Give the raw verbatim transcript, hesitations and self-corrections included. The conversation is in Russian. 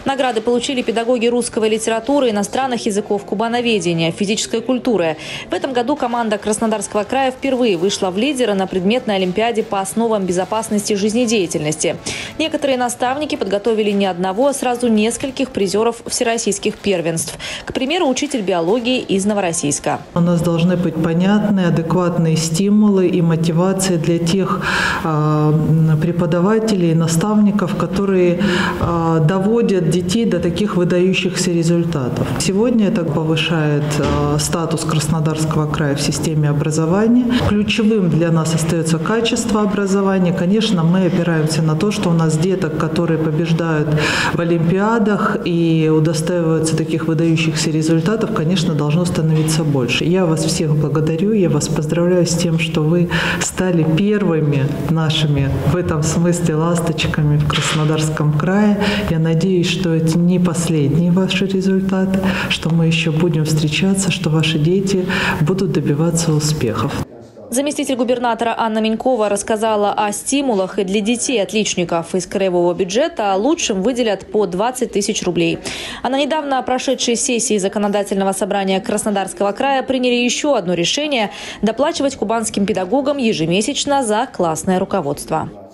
Награды получили педагоги русской литературы, иностранных языков, кубановедения, физической культуры. В этом году команда Краснодарского края впервые вышла в лидеры на предметной олимпиаде по основам безопасности жизнедеятельности. Некоторые наставники подготовили не одного, а сразу нескольких призеров всероссийских первенств. К примеру, учитель биологии из Новороссийска. У нас должны быть понятные, адекватные стимулы и мотивации для тех э, преподавателей и наставников, которые э, доводят детей до таких выдающихся результатов. Сегодня это повышает э, статус Краснодарского края в системе образования. Ключевым для нас остается качество образования. Конечно, мы опираемся на то, что у нас деток, которые побеждают в олимпиадах и удостаиваются таких выдающихся результатов, конечно, должно становиться больше. Я вас всех благодарю, я вас поздравляю с тем, что вы стали первыми нашими в этом смысле ласточками в Краснодарском крае. Я надеюсь, что это не последние ваши результаты, что мы еще будем встречаться, что ваши дети будут добиваться успехов. Заместитель губернатора Анна Менькова рассказала о стимулах и для детей-отличников. Из краевого бюджета лучшим выделят по двадцать тысяч рублей. А на недавно прошедшей сессии Законодательного собрания Краснодарского края приняли еще одно решение – доплачивать кубанским педагогам ежемесячно за классное руководство.